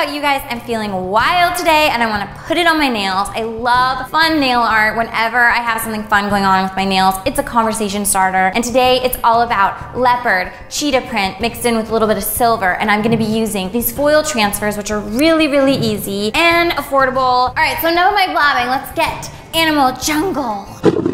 about you guys, I'm feeling wild today and I want to put it on my nails. I love fun nail art. Whenever I have something fun going on with my nails, it's a conversation starter. And today it's all about leopard, cheetah print mixed in with a little bit of silver. And I'm going to be using these foil transfers, which are really, really easy and affordable. All right, so enough of my blabbing. Let's get Animal Jungle.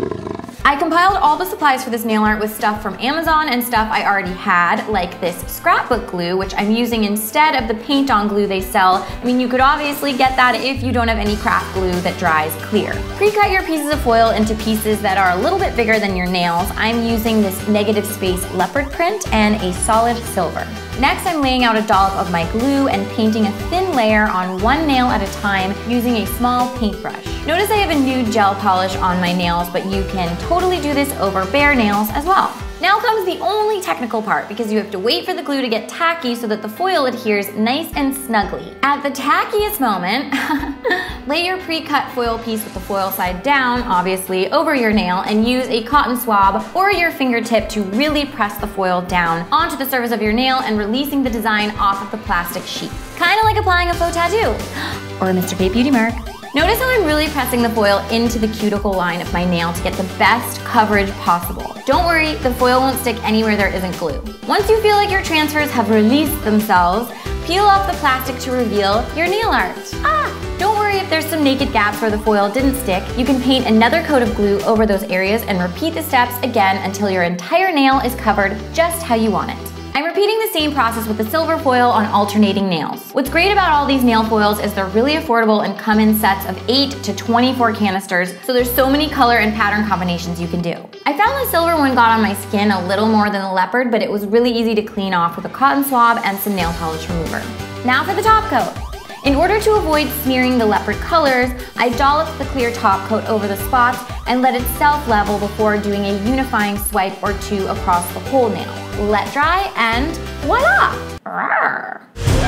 I compiled all the supplies for this nail art with stuff from Amazon and stuff I already had, like this scrapbook glue, which I'm using instead of the paint-on glue they sell. I mean, you could obviously get that if you don't have any craft glue that dries clear. Pre-cut your pieces of foil into pieces that are a little bit bigger than your nails. I'm using this negative space leopard print and a solid silver. Next, I'm laying out a dollop of my glue and painting a thin layer on one nail at a time using a small paintbrush. Notice I have a nude gel polish on my nails, but you can totally do this over bare nails as well. Now comes the only technical part, because you have to wait for the glue to get tacky so that the foil adheres nice and snugly. At the tackiest moment, lay your pre-cut foil piece with the foil side down, obviously, over your nail and use a cotton swab or your fingertip to really press the foil down onto the surface of your nail and releasing the design off of the plastic sheet. Kind of like applying a faux tattoo or a Mr. Kate beauty mark. Notice how I'm really pressing the foil into the cuticle line of my nail to get the best coverage possible. Don't worry, the foil won't stick anywhere there isn't glue. Once you feel like your transfers have released themselves, peel off the plastic to reveal your nail art. Don't worry if there's some naked gaps where the foil didn't stick. You can paint another coat of glue over those areas and repeat the steps again until your entire nail is covered just how you want it. I'm repeating the same process with the silver foil on alternating nails. What's great about all these nail foils is they're really affordable and come in sets of 8 to 24 canisters, so there's so many color and pattern combinations you can do. I found the silver one got on my skin a little more than the leopard, but it was really easy to clean off with a cotton swab and some nail polish remover. Now for the top coat. In order to avoid smearing the leopard colors, I dolloped the clear top coat over the spots and let it self-level before doing a unifying swipe or two across the whole nail. Let dry and voila! Rawr.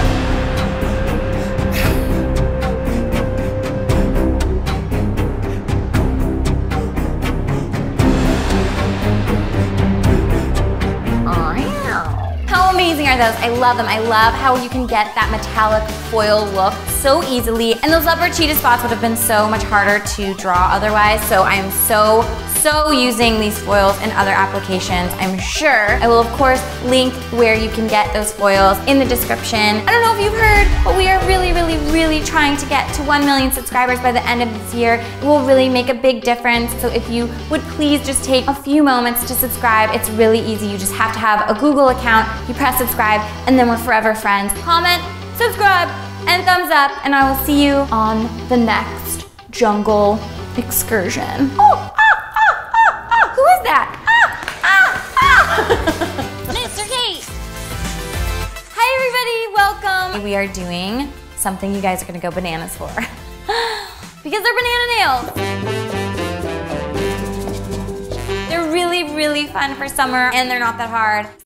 How amazing are those? I love them. I love how you can get that metallic foil look so easily. And those leopard cheetah spots would have been so much harder to draw otherwise. So I am so using these foils in other applications. I'm sure I will of course link where you can get those foils in the description. I don't know if you've heard, but we are really trying to get to 1 million subscribers by the end of this year. It will really make a big difference. So if you would please just take a few moments to subscribe. It's really easy. You just have to have a Google account. You press subscribe and then we're forever friends. Comment, subscribe, and thumbs up, and I will see you on the next jungle excursion. Who is that? Mr. Kate! Hi everybody, welcome! We are doing something you guys are gonna go bananas for. Because they're banana nails! They're really fun for summer and they're not that hard.